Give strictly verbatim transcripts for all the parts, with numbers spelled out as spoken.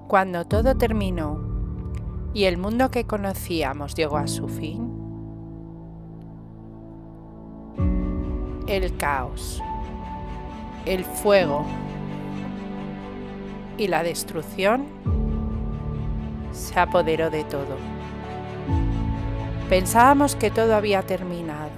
Cuando todo terminó y el mundo que conocíamos llegó a su fin, el caos, el fuego y la destrucción se apoderó de todo. Pensábamos que todo había terminado,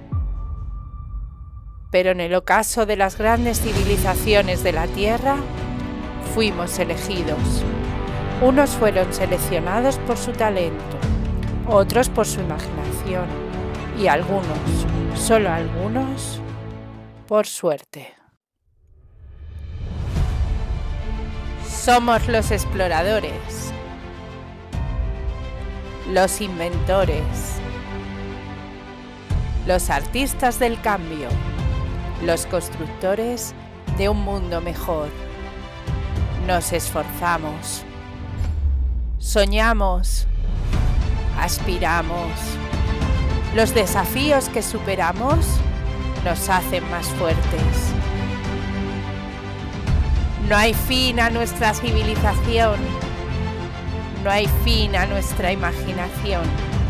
pero en el ocaso de las grandes civilizaciones de la Tierra fuimos elegidos. Unos fueron seleccionados por su talento, otros por su imaginación y algunos, solo algunos, por suerte. Somos los exploradores, los inventores, los artistas del cambio, los constructores de un mundo mejor. Nos esforzamos, soñamos, aspiramos. Los desafíos que superamos nos hacen más fuertes. No hay fin a nuestra civilización, no hay fin a nuestra imaginación.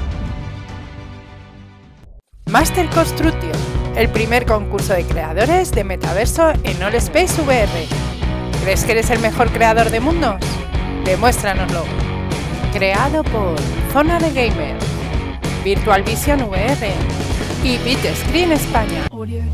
Master Construction, el primer concurso de creadores de metaverso en All Space V R. ¿Crees que eres el mejor creador de mundos? Demuéstranoslo. Creado por Zona de Gamer, Virtual Vision V R y BitScreen España.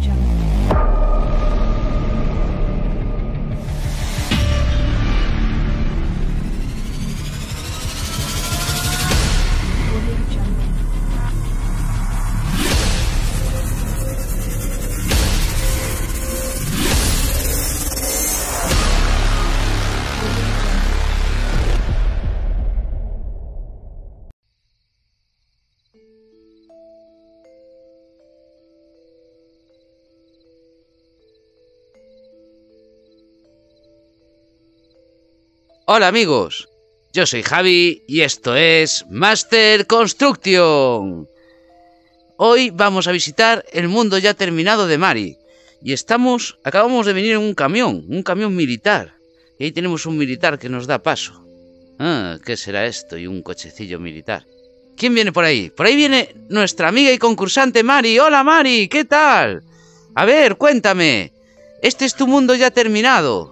Hola amigos, yo soy Javi y esto es Master Construction. Hoy vamos a visitar el mundo ya terminado de Mari y estamos, acabamos de venir en un camión, un camión militar. Y ahí tenemos un militar que nos da paso. Ah, ¿qué será esto? Y un cochecillo militar. ¿Quién viene por ahí? Por ahí viene nuestra amiga y concursante Mari. Hola Mari, ¿qué tal? A ver, cuéntame, ¿este es tu mundo ya terminado?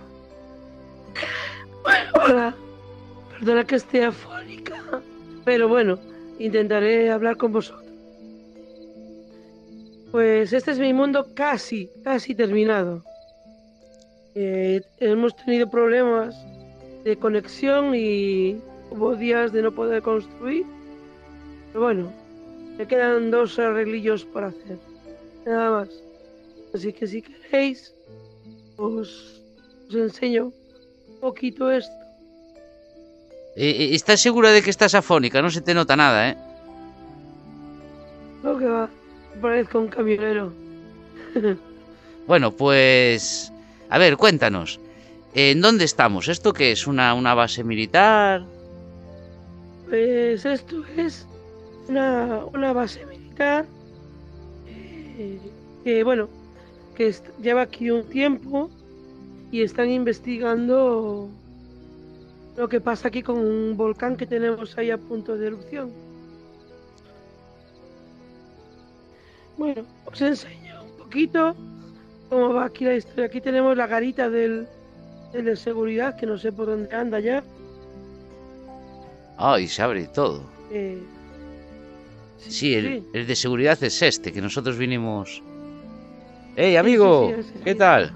Hola, perdona que esté afónica, pero bueno, intentaré hablar con vosotros. Pues este es mi mundo casi, casi terminado. Eh, hemos tenido problemas de conexión y hubo días de no poder construir. Pero bueno, me quedan dos arreglillos por hacer, nada más. Así que si queréis, os, os enseño un poquito esto. Eh, ¿Estás segura de que estás afónica? No se te nota nada, ¿eh? Lo que va, parezco un camionero. Bueno, pues... A ver, cuéntanos. ¿En dónde estamos? ¿Esto qué es? ¿Una, una base militar? Pues esto es una, una base militar eh, que, bueno, que est- lleva aquí un tiempo y están investigando lo que pasa aquí con un volcán que tenemos ahí a punto de erupción. Bueno, os enseño un poquito cómo va aquí la historia. Aquí tenemos la garita del, del de seguridad, que no sé por dónde anda ya. Ay, se abre y todo. Eh, Sí, el, sí. el de seguridad es este, que nosotros vinimos... ¡Hey, amigo! Sí, sí, sí, ese, ¿Qué sí. tal?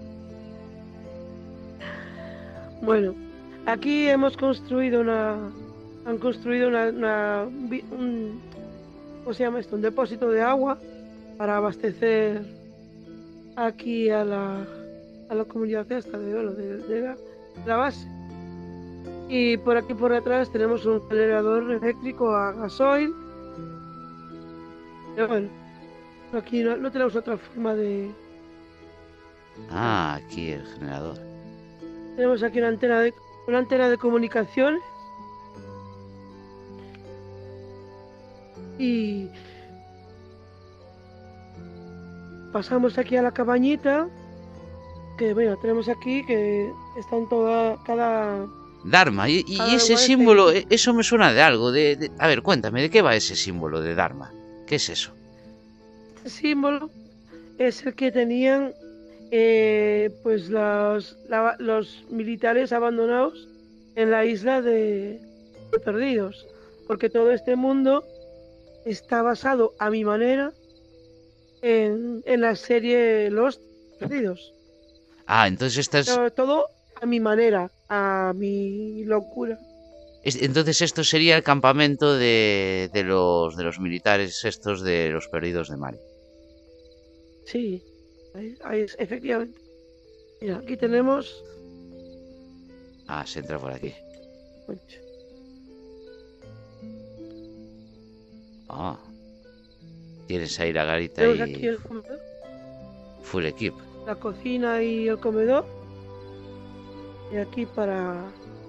Bueno, aquí hemos construido una, han construido una, una- vi- un, ¿cómo se llama esto? Un depósito de agua para abastecer aquí a la, a la comunidad esta de, bueno, de, de la, de la base. Y por aquí por atrás tenemos un generador eléctrico a gasoil. Pero bueno, aquí no, no tenemos otra forma de... Ah, aquí el generador. Tenemos aquí una antena de, una antena de comunicaciones. Y pasamos aquí a la cabañita, que bueno, tenemos aquí que están toda, cada, Dharma. Y, y Cada ese lugar símbolo, tiene- eso me suena de algo. De, de- A ver, cuéntame, ¿de qué va ese símbolo de Dharma? ¿Qué es eso? Este símbolo es el que tenían eh, pues los, la- los militares abandonados en la isla de, de Perdidos, porque todo este mundo está basado a mi manera en, en la serie Los Perdidos. Ah, entonces esta es, Pero todo a mi manera, a mi locura. es- entonces esto sería el campamento de, de los de los militares estos de los perdidos de Mari. Sí, ahí, ahí es, efectivamente. Mira, aquí tenemos. Ah, se entra por aquí. Concha, Ah. Tienes ahí la garita tenemos aquí y el comedor, full equip. la cocina y el comedor. Y aquí para.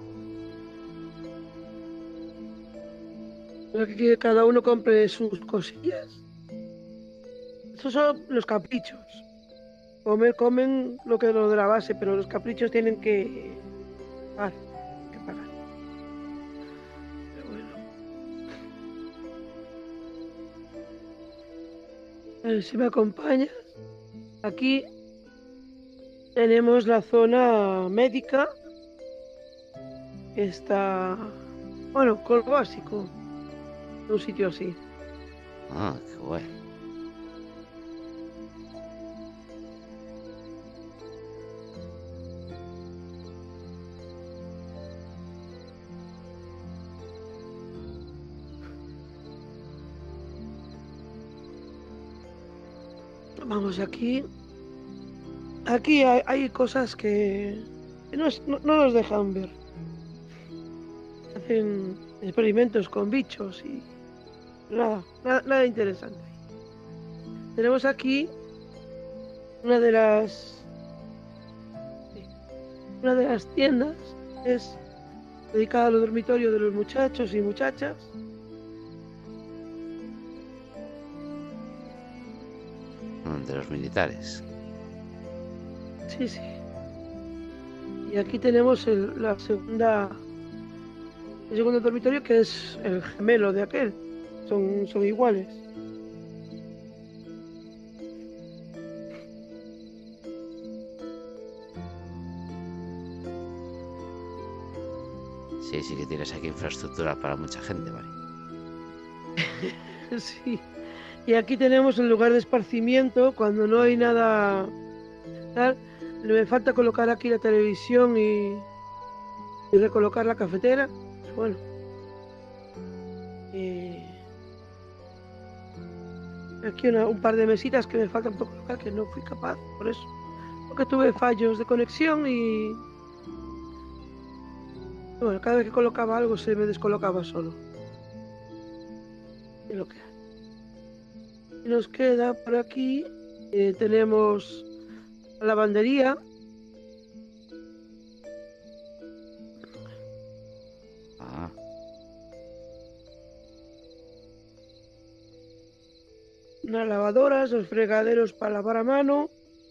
para que cada uno compre sus cosillas. Estos son los caprichos. Comer, comen lo que lo de la base, pero los caprichos tienen que pagar. Que pagar. Pero bueno. A ver si me acompañas. Aquí tenemos la zona médica. Que está, bueno, con lo básico. En un sitio así. Ah, qué guay. Vamos aquí. Aquí hay, hay cosas que que no, es- no- no nos dejan ver. Hacen experimentos con bichos y nada, nada, nada interesante. Tenemos aquí una de las sí, una de las tiendas es dedicada al dormitorio de los muchachos y muchachas. Mm, de los militares. Sí, sí. Y aquí tenemos el, la segunda, el segundo dormitorio que es el gemelo de aquel. Son, son iguales. Sí, sí que tienes aquí infraestructura para mucha gente, Mari. Sí. Y aquí tenemos el lugar de esparcimiento cuando no hay nada tal. Me falta colocar aquí la televisión y, y recolocar la cafetera. Pues bueno. Eh, aquí una- un par de mesitas que me faltan por colocar que no fui capaz, por eso. Porque tuve fallos de conexión y bueno, cada vez que colocaba algo se me descolocaba solo. Es lo que hay. Y nos queda por aquí, eh, tenemos la lavandería. Ah, Unas lavadoras, los fregaderos para lavar a mano,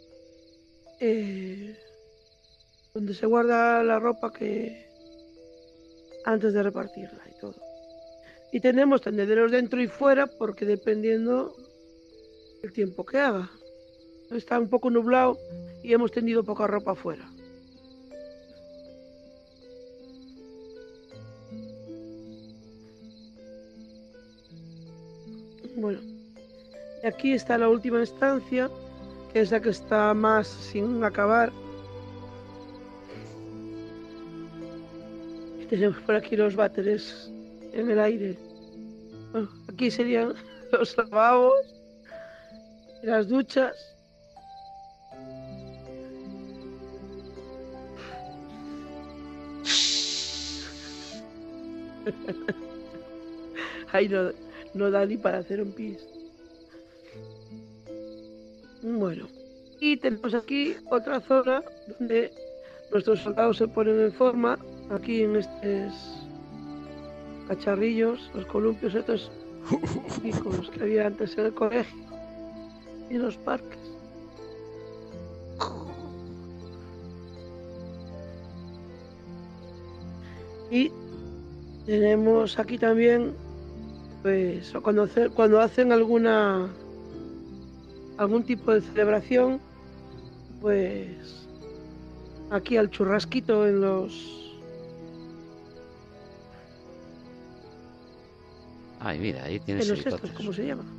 eh, donde se guarda la ropa que antes de repartirla y todo. Y tenemos tendederos dentro y fuera porque dependiendo del tiempo que haga. Está un poco nublado y hemos tendido poca ropa afuera. Bueno, y aquí está la última estancia, que es la que está más sin acabar. Y tenemos por aquí los váteres en el aire. Bueno, aquí serían los lavabos, las duchas. Ahí no, no da ni para hacer un pis. Bueno, y tenemos aquí otra zona donde nuestros soldados se ponen en forma. Aquí en estos cacharrillos, los columpios estos típicos que había antes en el colegio y en los parques. Y tenemos aquí también, pues, cuando, hace, cuando hacen alguna algún tipo de celebración, pues aquí al churrasquito en los... Ay, mira, ahí tienes en los estos, helicópteros. ¿cómo se llama?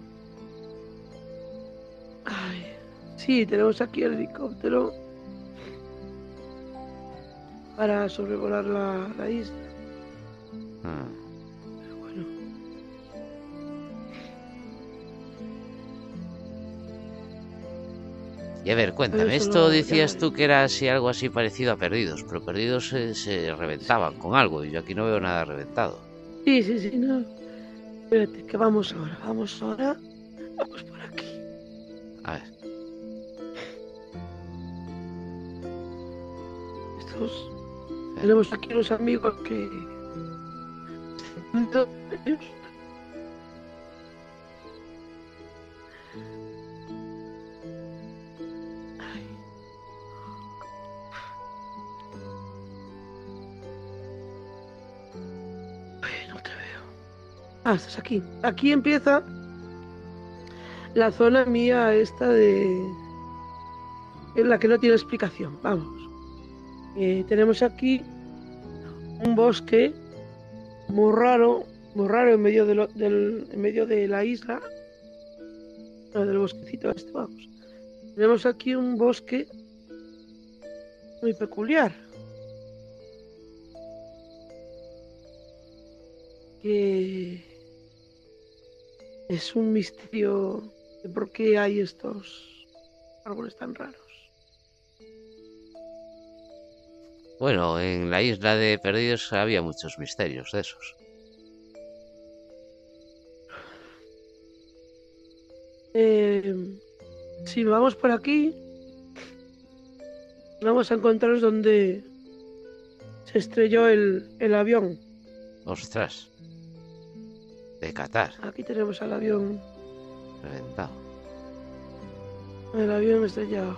Ay, sí, tenemos aquí el helicóptero para sobrevolar la, la isla. Ah. Pero bueno. Y a ver, cuéntame, Eso esto lo decías llamaré. tú que era así algo así parecido a Perdidos, pero Perdidos se, se reventaban con algo y yo aquí no veo nada reventado. Sí, sí, sí, no. Espérate, que vamos ahora, vamos ahora. Vamos por aquí. A ver, Estos... Tenemos aquí unos amigos que... Ay. Ay, no te veo. Ah, estás aquí. Aquí empieza la zona mía esta de... en la que no tiene explicación. Vamos. Eh, tenemos aquí un bosque muy raro, muy raro en medio de, lo, del, en medio de la isla, no, del bosquecito este, vamos. Tenemos aquí un bosque muy peculiar, que es un misterio de por qué hay estos árboles tan raros. bueno, en la isla de Perdidos había muchos misterios de esos. Eh, si vamos por aquí, vamos a encontrarnos donde se estrelló el, el avión. Ostras, de Qatar, Aquí tenemos al avión, reventado. el avión estrellado.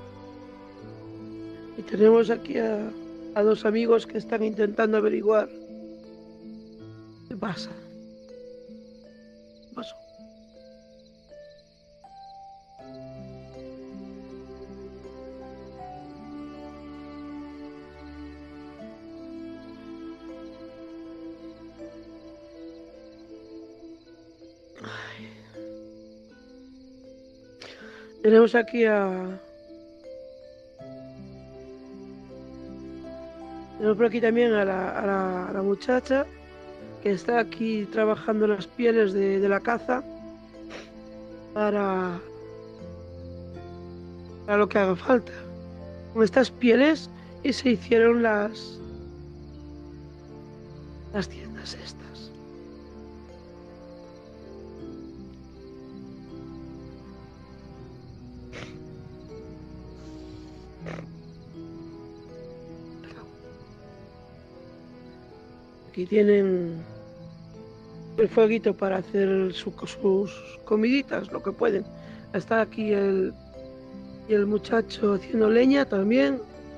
Y tenemos aquí a, a dos amigos que están intentando averiguar qué pasa. ¿Qué pasó? Ay. Tenemos aquí a... Tenemos por aquí también a la, a la, a la muchacha que está aquí trabajando las pieles de, de la caza para, para lo que haga falta. Con estas pieles y se hicieron las, las tiendas estas. Aquí tienen el fueguito para hacer su, sus comiditas, lo que pueden. Está aquí el, y el muchacho haciendo leña también.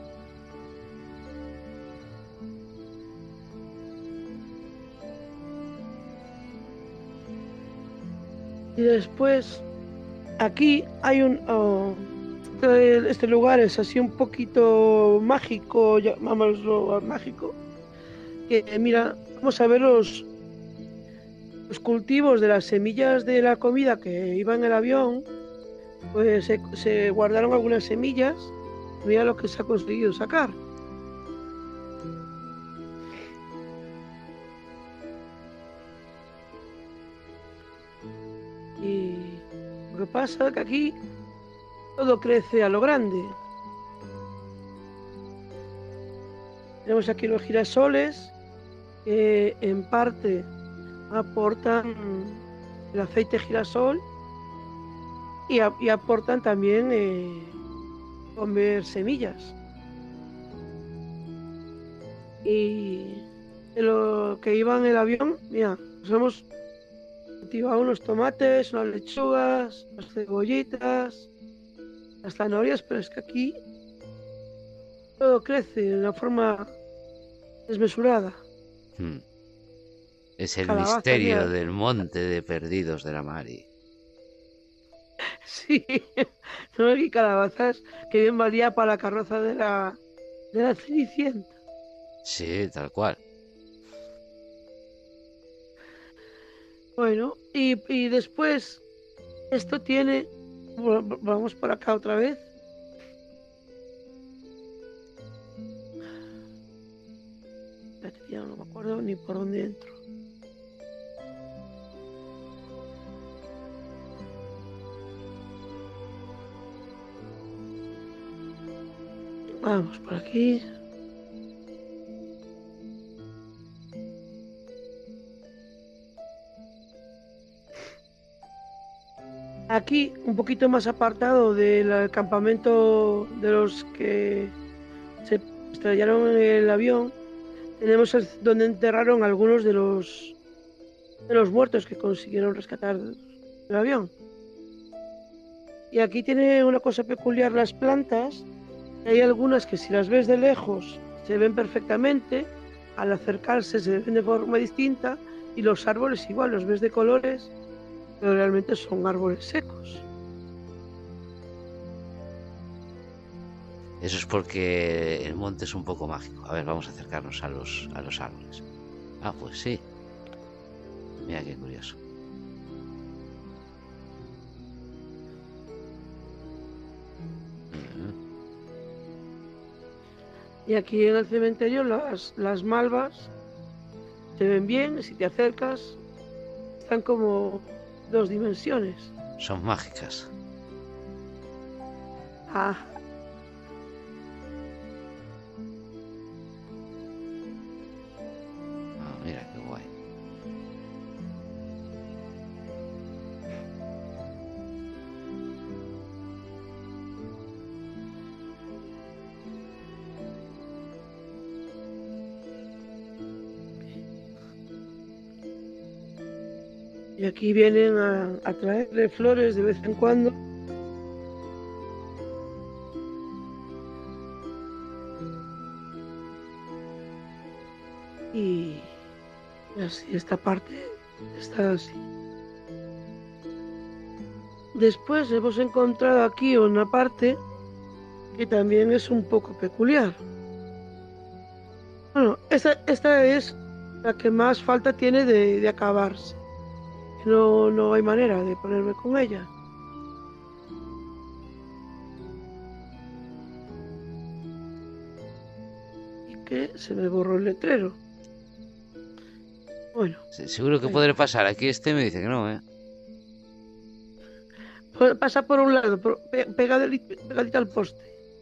Y después, aquí hay un... Oh, este, este lugar es así un poquito mágico, llamámoslo mágico. Que mira, vamos a ver los, los cultivos de las semillas de la comida que iba en el avión, pues se, se guardaron algunas semillas. Mira lo que se ha conseguido sacar. Y lo que pasa es que aquí todo crece a lo grande. Tenemos aquí los girasoles, que en parte aportan el aceite girasol y, a, y aportan también eh, comer semillas. Y de lo que iba en el avión, mira, nos hemos cultivado unos tomates, unas lechugas, unas cebollitas, las zanahorias, pero es que aquí todo crece de una forma desmesurada. Hmm. Es el Calabaza, misterio mira. del monte de perdidos de la Mari. Sí, no hay calabazas que bien valía para la carroza de la, de la Cenicienta. Sí, tal cual. Bueno, y, y después esto tiene, bueno, vamos por acá otra vez. Espérate, ya no me acuerdo ni por dónde entro. Vamos por aquí. Aquí, un poquito más apartado del campamento de los que se estrellaron en el avión, tenemos el- donde enterraron algunos de los de los muertos que consiguieron rescatar del avión. Y aquí tiene una cosa peculiar las plantas. Hay algunas que si las ves de lejos se ven perfectamente, al acercarse se ven de forma distinta, y los árboles igual, los ves de colores, pero realmente son árboles secos. Eso es porque el monte es un poco mágico. A ver, vamos a acercarnos a los, a los árboles. Ah, pues sí. Mira qué curioso. Ujú. Y aquí en el cementerio las, las malvas se ven bien, si te acercas, están como dos dimensiones. Son mágicas. Ah, Ah, mira qué guay. y aquí vienen a, a traerle flores de vez en cuando. Y así, esta parte está así. Después hemos encontrado aquí una parte que también es un poco peculiar. Bueno, esta, esta es la que más falta tiene de, de acabarse. No, no hay manera de ponerme con ella. Y que se me borró el letrero. Bueno, Sí, seguro que ahí. podré pasar. Aquí este me dice que no, ¿eh? Pues pasa por un lado, por, pe- pegadito, pegadito al poste.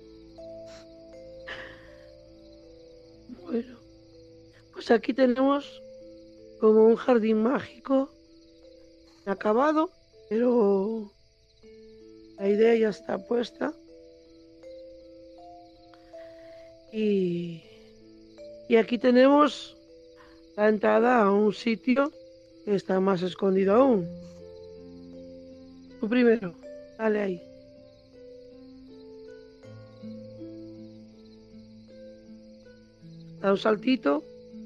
Bueno, pues aquí tenemos como un jardín mágico acabado, pero la idea ya está puesta. Y, y aquí tenemos la entrada a un sitio que está más escondido aún. Tú primero, dale ahí. Da un saltito.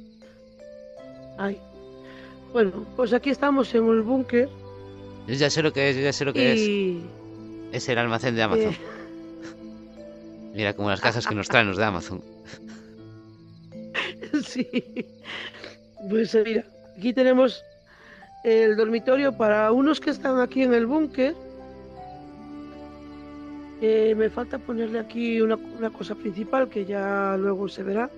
Ahí. Bueno, pues aquí estamos en el búnker Yo ya sé lo que es, yo ya sé lo que es. y... Es el almacén de Amazon. eh, Mira, como las cajas que nos traen los de Amazon. sí. Pues eh, mira, aquí tenemos el dormitorio para unos que están aquí en el búnker. Eh, me falta ponerle aquí una, una cosa principal que ya luego se verá.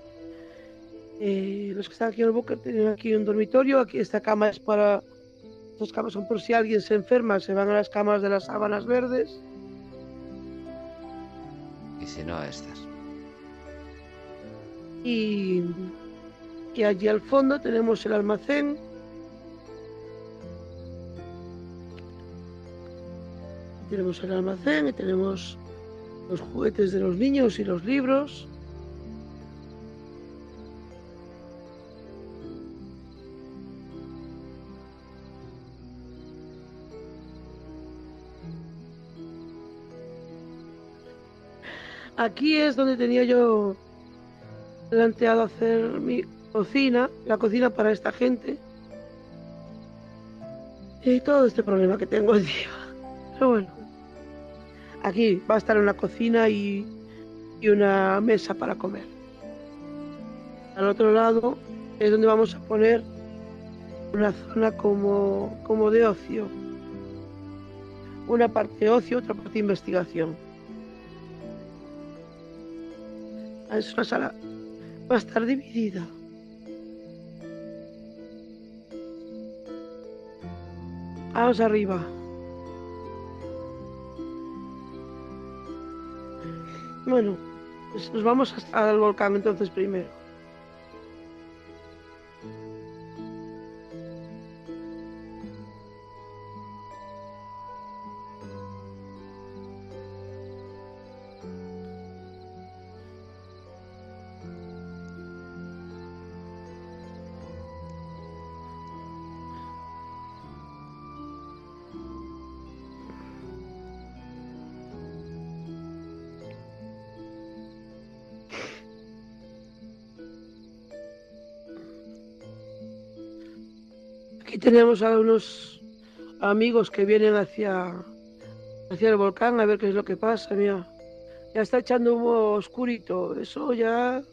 Eh, los que están aquí en el búnker tienen aquí un dormitorio. Aquí esta cama es para... Estas camas son por si alguien se enferma, se van a las camas de las sábanas verdes. Y si no, estas. Y, y allí al fondo tenemos el almacén. Tenemos el almacén y tenemos los juguetes de los niños y los libros. Aquí es donde tenía yo planteado hacer mi, cocina, la cocina para esta gente. Y todo este problema que tengo encima. Pero bueno, aquí va a estar una cocina y, y una mesa para comer. Al otro lado es donde vamos a poner una zona como, como de ocio. Una parte ocio, otra parte investigación. Es una sala, va a estar dividida. Vamos arriba. Bueno, pues nos vamos hasta el volcán entonces primero. Aquí tenemos a unos amigos que vienen hacia, hacia el volcán a ver qué es lo que pasa. Mira, ya está echando humo oscurito. Eso ya...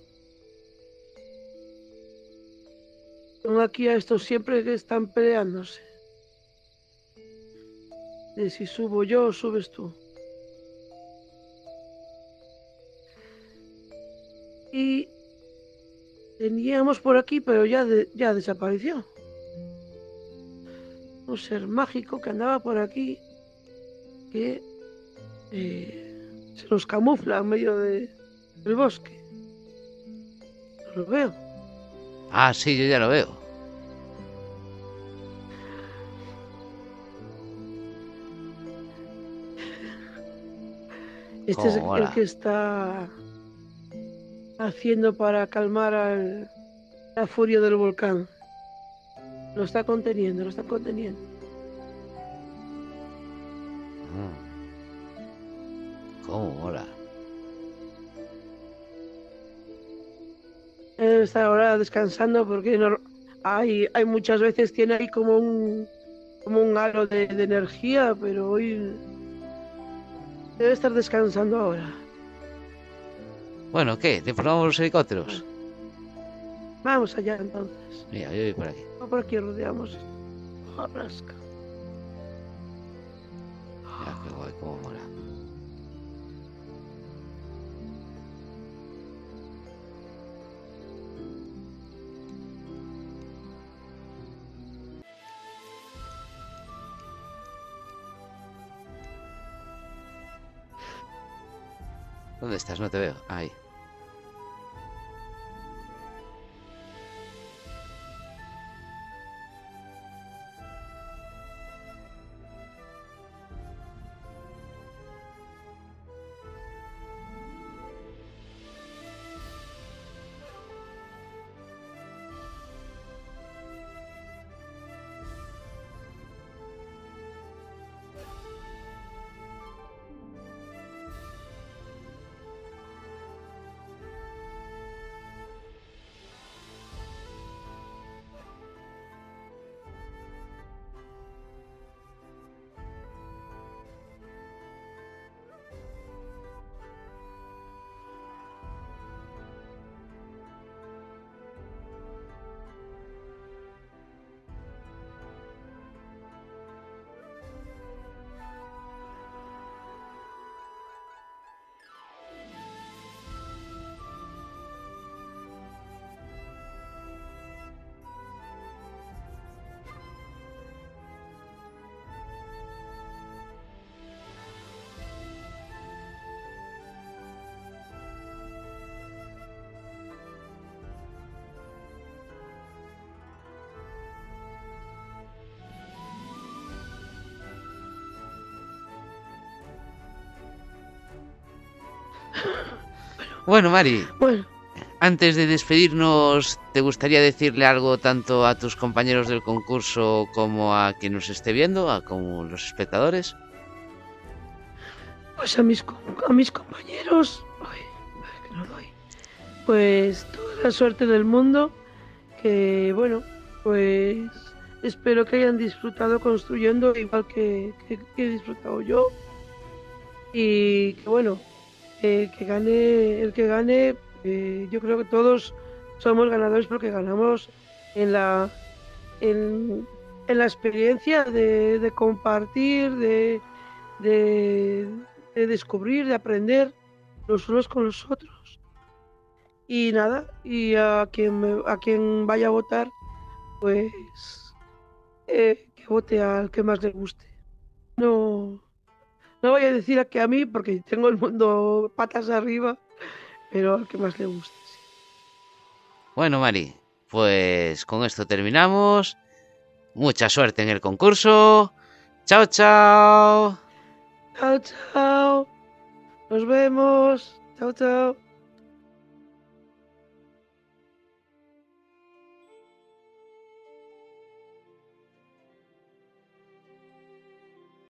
Son aquí a estos siempre que están peleándose. De si subo yo o subes tú. Y teníamos por aquí, pero ya, de, ya desapareció. Un ser mágico que andaba por aquí, que eh, se nos camufla en medio de, del bosque. No lo veo. Ah, sí, yo ya lo veo. Este es Oh, el hola. que está haciendo para calmar al, la furia del volcán. Lo está conteniendo, lo está conteniendo. Mm. ¿Cómo mola? Él debe estar ahora descansando porque no, hay, hay muchas veces tiene ahí como un como un halo de, de energía, pero hoy debe estar descansando ahora. Bueno, ¿qué? ¿Te formamos los helicópteros? Vamos allá entonces. Mira, yo voy por aquí. Vamos por aquí, rodeamos. Rasca. Mira, qué guay, cómo mola. ¿Dónde estás? No te veo. Ahí. Bueno, Mari, Bueno, antes de despedirnos, ¿te gustaría decirle algo tanto a tus compañeros del concurso como a quien nos esté viendo, a como los espectadores? pues a mis, com- a mis compañeros, ay, ay, que no doy, pues toda la suerte del mundo que bueno, pues espero que hayan disfrutado construyendo igual que, que, que he disfrutado yo. Y que bueno, eh, que gane el que gane. Eh, yo creo que todos somos ganadores porque ganamos en la en, en la experiencia de, de compartir, de, de, de descubrir, de aprender los unos con los otros. Y nada, y a quien me- a quien vaya a votar, pues eh, que vote al que más le guste. No, no voy a decir a que a mí, porque tengo el mundo patas arriba, pero al que más le guste. Sí. Bueno, Mari, pues con esto terminamos. Mucha suerte en el concurso. Chao, chao. Chao, chao. Nos vemos. Chao, chao.